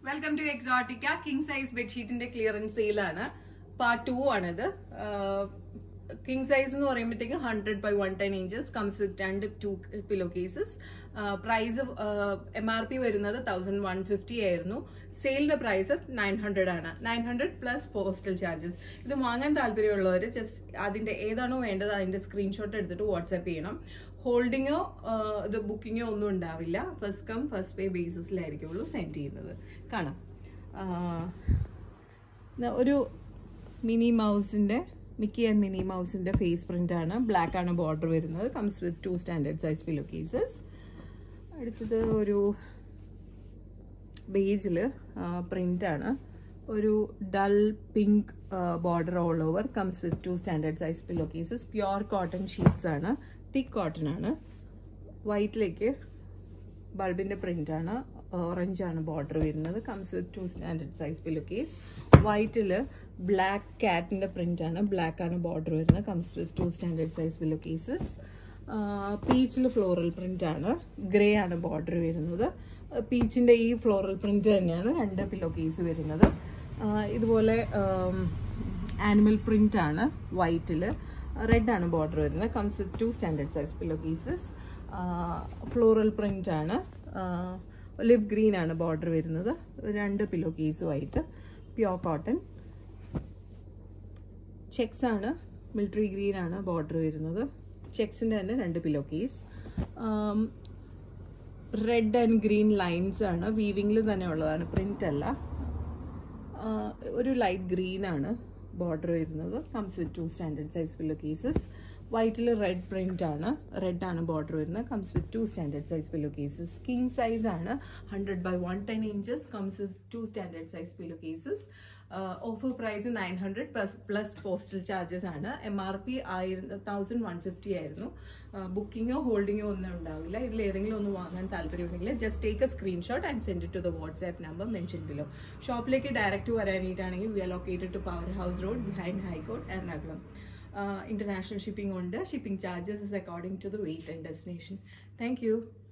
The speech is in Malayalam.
Welcome to Exotica. King size bedsheet in the clearance sale ആണ്. Part 2 ആണിത്. King size എന്ന് പറയുമ്പോഴത്തേക്ക് 100 by 110 inches comes with 2 pillowcases. Price MRP വരുന്നത് 1150 ആയിരുന്നു. സെയിലിന്റെ പ്രൈസ് 900 ആണ്. 900 പ്ലസ് പോസ്റ്റൽ ചാർജസ്. ഇത് വാങ്ങാൻ താല്പര്യമുള്ളവർ ജസ്റ്റ് അതിന്റെ ഏതാണോ വേണ്ടത് അതിന്റെ സ്ക്രീൻഷോട്ട് എടുത്തിട്ട് വാട്സ്ആപ്പ് ചെയ്യണം. ഹോൾഡിങ്ങോ ഇത് ബുക്കിങ്ങോ ഒന്നും ഉണ്ടാവില്ല. ഫസ്റ്റ് കം ഫസ്റ്റ് പേ ബേസിസിലായിരിക്കുള്ളൂ സെൻഡ് ചെയ്യുന്നത്. കാണാം, ഒരു മിനി മൗസിന്റെ മിക്കി ആൻഡ് മിനി മൗസിന്റെ ഫേസ് പ്രിന്റ് ആണ്. ബ്ലാക്ക് ആണ് ബോർഡർ വരുന്നത്. Comes with 2 standard size pillow cases. അടുത്തത് ഒരു ബേജില് പ്രിന്റ് ആണ്. ഒരു dull pink border all over. Comes with 2 standard size pillow cases. Pure cotton sheets ആണ്. തിക്ക് കോട്ടൺ ആണ്. വൈറ്റിലേക്ക് ബൾബിന്റെ പ്രിന്റ് ആണ്. ഓറഞ്ച് ആണ് ബോർഡർ വരുന്നത്. Comes with 2 standard size pillow case. വൈറ്റില് ബ്ലാക്ക് കാറ്റിന്റെ പ്രിന്റ് ആണ്. ബ്ലാക്ക് ആണ് ബോർഡർ വരുന്നത്. Comes with 2 standard size pillow cases. പീച്ചിൽ ഫ്ലോറൽ പ്രിന്റ് ആണ്. ഗ്രേ ആണ് ബോർഡർ വരുന്നത്. പീച്ചിന്റെ ഈ ഫ്ലോറൽ പ്രിന്റ് തന്നെയാണ് 2 പില്ലോ കേസ് വരുന്നത്. ഇതുപോലെ ആനിമൽ പ്രിന്റ് ആണ്. വൈറ്റില് റെഡ് ആണ് ബോർഡർ വരുന്നത്. Comes with 2 standard size pillow cases. Floral print ആണ്. ഒലിവ് ഗ്രീൻ ആണ് ബോർഡർ വരുന്നത്. 2 പില്ലോ കേസുമായിട്ട്. പ്യുർ കോട്ടൺ ചെക്സ് ആണ്. മിലിറ്ററി ഗ്രീൻ ആണ് ബോർഡർ വരുന്നത്. ചെക്സിന്റെ തന്നെ 2 pillow case. Red and green lines ആണ്. വീവിംഗിൽ തന്നെ ഉള്ളതാണ്, പ്രിന്റ് അല്ല. ഒരു ലൈറ്റ് ഗ്രീൻ ആണ് ബോർഡർ വരുന്നത്. Comes with 2 standard size pillow cases. വൈറ്റിൽ റെഡ് പ്രിന്റ് ആണ്. റെഡ് ആണ് ബോർഡർ വരുന്നത്. Comes with 2 standard size pillow cases. King size ആണ്. 100 by 110 inches. Comes with 2 standard size pillow cases. Offer price 900 plus postal charges ആണ്. MRP 1150 ആയിരുന്നു. ബുക്കിങ്ങോ ഹോൾഡിങ്ങോ ഒന്നും ഉണ്ടാവില്ല. ഇതിൽ ഏതെങ്കിലും ഒന്ന് വാങ്ങാൻ താല്പര്യമുണ്ടെങ്കിൽ just take a screenshot and send it to the WhatsApp number mention below. ഷോപ്പിലേക്ക് ഡയറക്റ്റ് വരാനായിട്ടാണെങ്കിൽ we are located to power house road behind high court, Ernakulam. International shipping on the shipping charges is according to the weight and destination. Thank you.